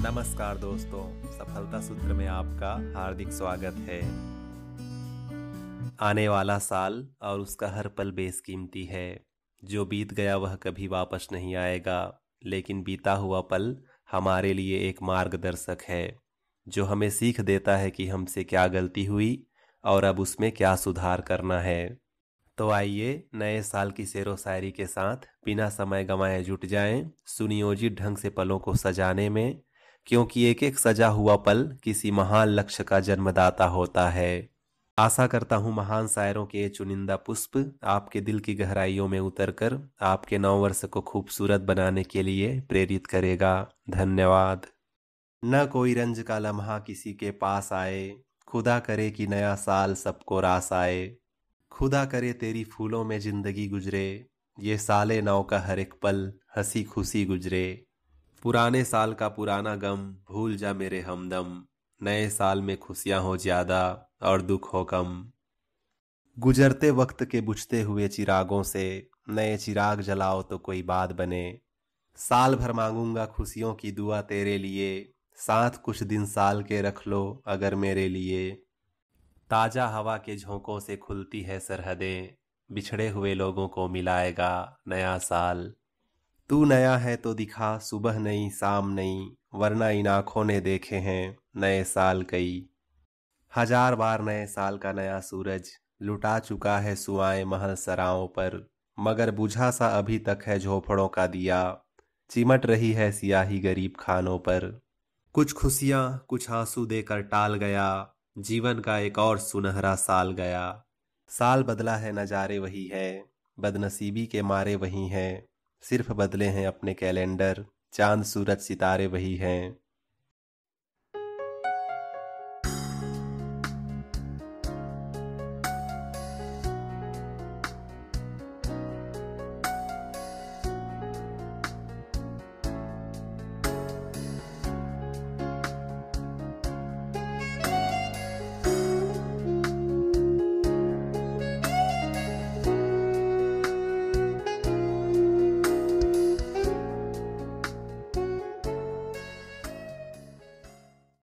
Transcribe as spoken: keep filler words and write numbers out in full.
नमस्कार दोस्तों, सफलता सूत्र में आपका हार्दिक स्वागत है। आने वाला साल और उसका हर पल बेशकीमती है। जो बीत गया वह कभी वापस नहीं आएगा, लेकिन बीता हुआ पल हमारे लिए एक मार्गदर्शक है जो हमें सीख देता है कि हमसे क्या गलती हुई और अब उसमें क्या सुधार करना है। तो आइए नए साल की शेरो शायरी के साथ बिना समय गंवाए जुट जाएं सुनियोजित ढंग से पलों को सजाने में, क्योंकि एक एक सजा हुआ पल किसी महान लक्ष्य का जन्मदाता होता है। आशा करता हूँ महान शायरों के ये चुनिंदा पुष्प आपके दिल की गहराइयों में उतरकर आपके नव वर्ष को खूबसूरत बनाने के लिए प्रेरित करेगा। धन्यवाद। न कोई रंज का लम्हा किसी के पास आए, खुदा करे कि नया साल सबको रास आए। खुदा करे तेरी फूलों में जिंदगी गुजरे, ये साले नौ का हर एक पल हंसी खुशी गुजरे। पुराने साल का पुराना गम भूल जा मेरे हमदम, नए साल में खुशियां हो ज्यादा और दुख हो कम। गुजरते वक्त के बुझते हुए चिरागों से नए चिराग जलाओ तो कोई बात बने। साल भर मांगूंगा खुशियों की दुआ तेरे लिए, साथ कुछ दिन साल के रख लो अगर मेरे लिए। ताजा हवा के झोंकों से खुलती है सरहदें, बिछड़े हुए लोगों को मिलाएगा नया साल। तू नया है तो दिखा सुबह नई शाम नई, वरना इन आँखों ने देखे हैं नए साल कई। हजार बार नए साल का नया सूरज लुटा चुका है सुआएं महल सराओं पर, मगर बुझा सा अभी तक है झोपड़ों का दिया, चिमट रही है सियाही गरीब खानों पर। कुछ खुशियां कुछ आंसू देकर टाल गया, जीवन का एक और सुनहरा साल गया। साल बदला है नजारे वही है, बदनसीबी के मारे वही हैं, सिर्फ बदले हैं अपने कैलेंडर, चांद सूरज सितारे वही हैं।